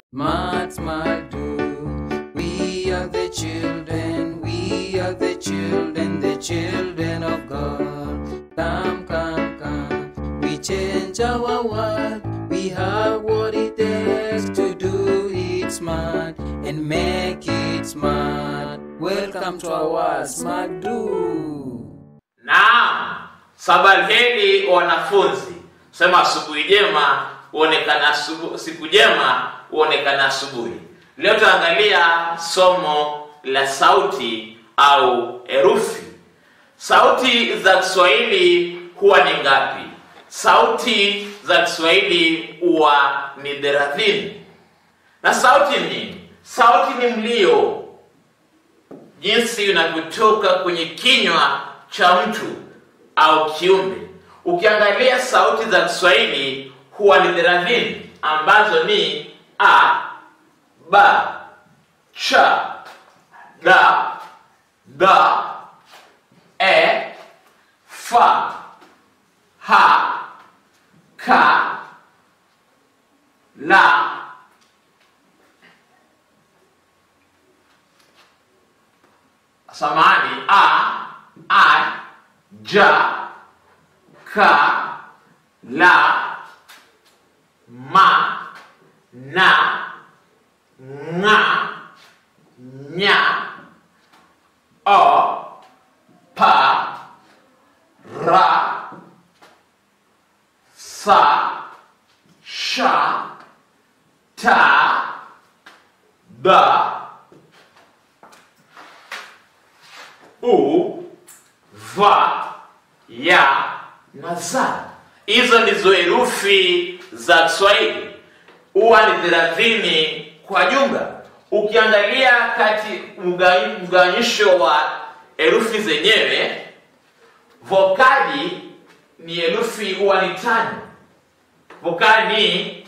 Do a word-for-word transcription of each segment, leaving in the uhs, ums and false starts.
Smart, smart, do. We are the children, we are the children, the children of God. Come, come, come. We change our world. We have what it takes to do it smart and make it smart. Welcome to our Smart Do. Naam, sabalheri wanafunzi. Sema asubuhi jema, uonekana asubuhi, siku jema uonekana asubuhi. Leo tutaangalia somo la sauti au herufi. Sauti za Kiswahili huwa ni ngapi? Sauti za Kiswahili huwa ni thelathini. Na sauti ni? Sauti ni mlio, jinsi unavyotoka kwenye kinywa cha mtu au kiumbe. Ukiangalia sauti za Kiswahili huwa ni thelathini, ambazo ni a, ba, cha, da, da, e, fa, ha, ka, la, samani a, a, ja, ka, la, ma, na, nga, nya, o, pa, ra, sa, sha, ta, da, u, va, ya, na za. Hizo ndizo herufi za Kiswahili. Huwa ni thelathini kwa jumla. Ukiangalia kati mgawanyisho wa herufi zenyewe, vokali ni herufi huwa ni tano. Vokali ni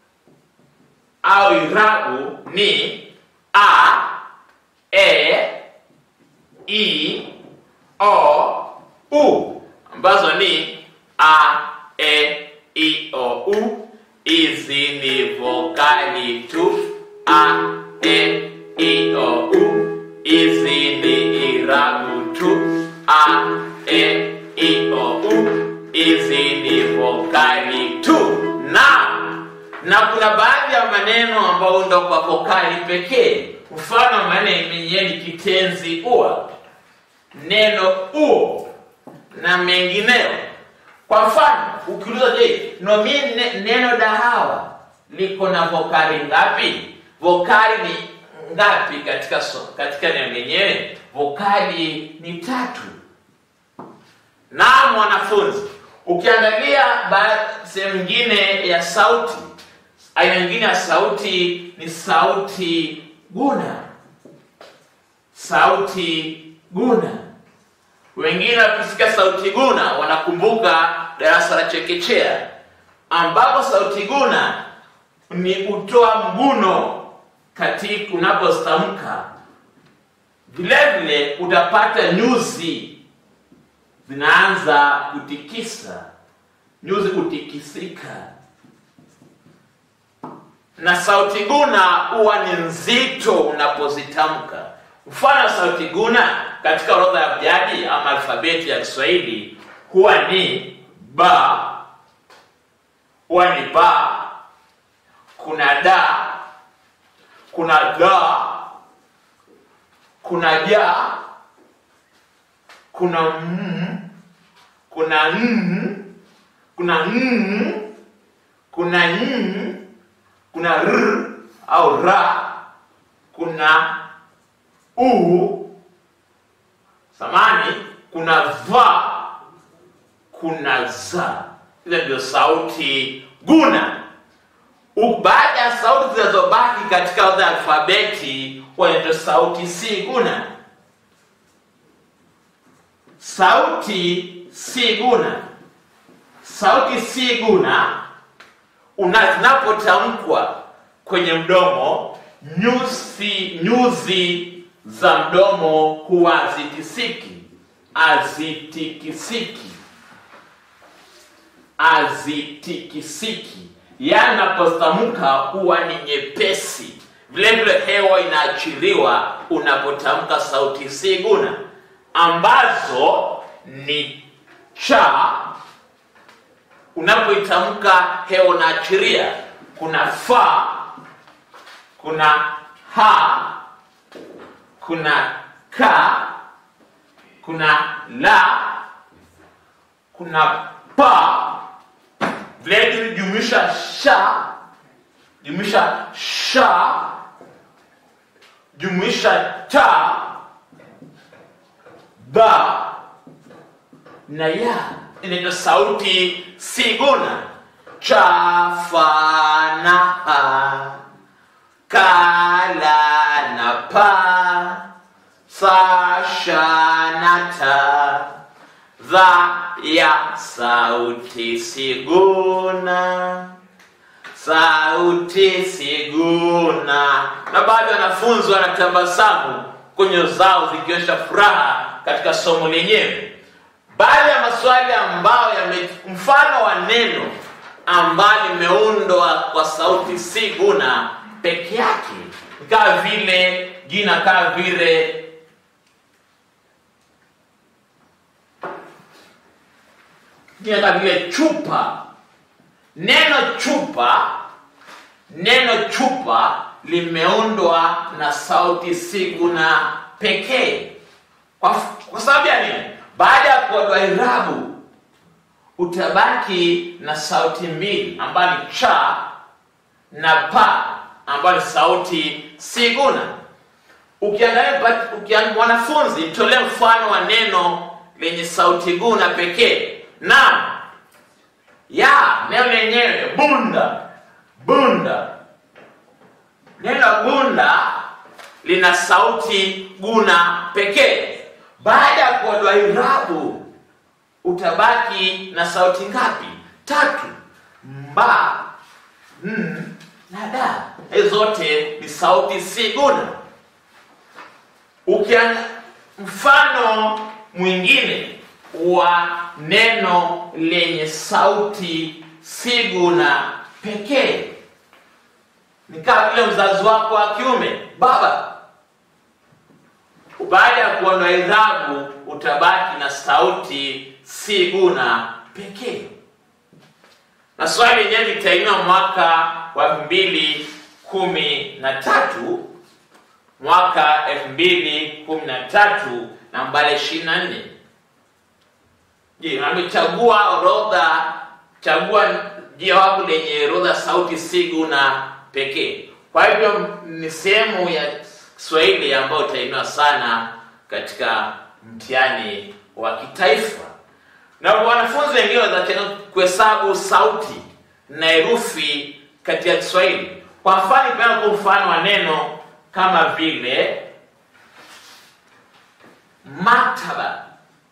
au irabu ni a, e, i, o, u, ambazo ni a, e, i, o, u. Hizi ni vokali tu. A, e, i, o, u. Hizi ni irabu tu. A, e, i, o, u. Hizi ni vokali tu. Na na kuna baadhi ya maneno ambayo ndo kwa vokali pekee. Mfano maneno yenye ni kitenzi ua, neno uo na mengineo. Kwa mfano, ukiuliza je, nomini neno dahawa liko na vokali ngapi? Vokali ni ngapi katika so, katika neno lenyewe? Vokali ni tatu. Na mwanafunzi, ukiangalia sehemu nyingine ya sauti, aina nyingine ya sauti ni sauti guna. Sauti guna. Wengine wakisikia sauti guna wanakumbuka darasa la chekechea, ambapo sauti guna ni kutoa mguno katika unapostamka. Vile vile utapata nyuzi zinaanza kutikisa, nyuzi kutikisika. Na sauti guna huwa ni nzito unapozitamka. Mfano sauti guna katika orodha ya abjadi ama alfabeti ya Kiswahili huwa ni ba, huwa ni ba, kuna da, kuna ga, kuna ja, kuna m, kuna n, kuna n, kuna n, kuna r au ra, kuna u, samani, kuna va, kuna za. Hizo ndio sauti guna. Baada ya sauti zinazobaki katika orodha ya alfabeti huwa ndio sauti si guna. Sauti si guna. Sauti si guna unapotamkwa kwenye mdomo, nyuzi nyuzi za mdomo huwa zitikisiki, azitikisiki, azitikisiki. yanapotamka huwa ni nyepesi. Vile vile hewa inaachiliwa unapotamka sauti si guna, ambazo ni cha. Unapoitamka hewa inaachilia, kuna fa, kuna ha, kuna ka, kuna la, kuna pa. Vile vile jumuisha sha, jumuisha sha, jumuisha ta, ba na ya. Inaitwa sauti si guna. Cha, fa na ha, ka, la na pa, sa, sha na ta, dha, ya. Sauti si guna, sauti si guna. Na baadhi ya wanafunzi wanatabasamu kwenye zao zikionyesha furaha katika somo lenyewe. Baadhi ya maswali ambayo yame mfano wa neno ambalo limeundwa kwa sauti si guna peke yake, kama vile jina kama vile jina kama vile chupa. Neno chupa, neno chupa limeundwa na sauti si guna pekee. Kwa, kwa sababu ya nini? Baada ya kuondoa irabu utabaki na sauti mbili ambayo ni cha na pa, ambayo ni sauti si guna. Ukiangalia ukiangalia wanafunzi, tolee mfano wa neno lenye sauti guna pekee. Na ya neno lenyewe bunda, bunda. Neno bunda lina sauti guna pekee. Baada ya kuondoa irabu utabaki na sauti ngapi? Tatu. Mba, n na da. Hizo zote ni sauti si guna. Ukiangalia mfano mwingine wa neno lenye sauti si guna pekee, ni kama vile mzazi wako wa kiume, baba. Baada ya kuondoa irabu utabaki na sauti si guna pekee. Na swali lenyewe litainua mwaka wa elfu mbili kumi na tatu, mwaka elfu mbili kumi na tatu nambari ishirini na nne. Je, amechagua orodha, chagua jawabu lenye orodha sauti si guna pekee. Kwa hivyo ni sehemu ya Kiswahili ambayo itainua sana katika mtihani wa kitaifa. Na wanafunzi wengine wanataka kuhesabu sauti na herufi katika Kiswahili. Kwa mfano, kwa mfano wa neno kama vile maktaba.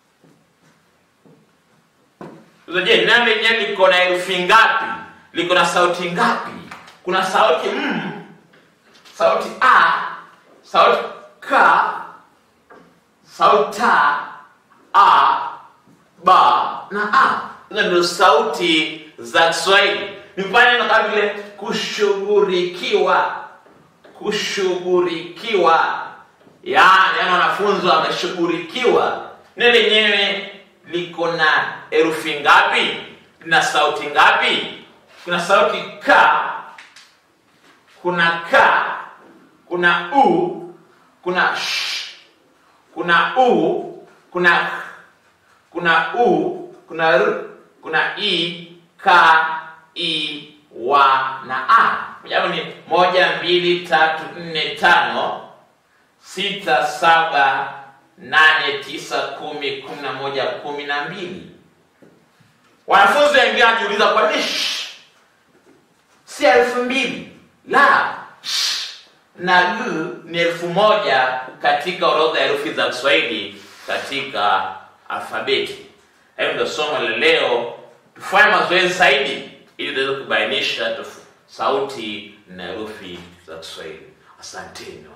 Je, neno lenyewe liko na herufi ngapi? Liko na sauti ngapi? Kuna sauti m, sauti a, sauti ka, sauti ta, a, ba na a. Hizo ndio sauti za Kiswahili. Ni mfano kama vile kushughulikiwa, kushughulikiwa. Yaani yana wanafunzi wameshughulikiwa. Neno lenyewe liko na herufi ngapi? Na sauti ngapi? Kuna sauti ka, kuna ka, kuna u, kuna sh, kuna u, kuna kuna u, kuna r, kuna i, ka, i, wa na a. Jambo ni moja, mbili, tatu, nne, tano, sita, saba, nane, tisa, kumi, kumi na moja, kumi na mbili. Wanafunzi wengine wanajiuliza kwa nini sh si elfu mbili? La, sh na g ni elfu moja katika orodha ya herufi za Kiswahili katika alfabeti. Hayo ndio somo la leo. Tufanye mazoezi zaidi ili tuweze kubainisha sauti na herufi za Kiswahili. Asanteni.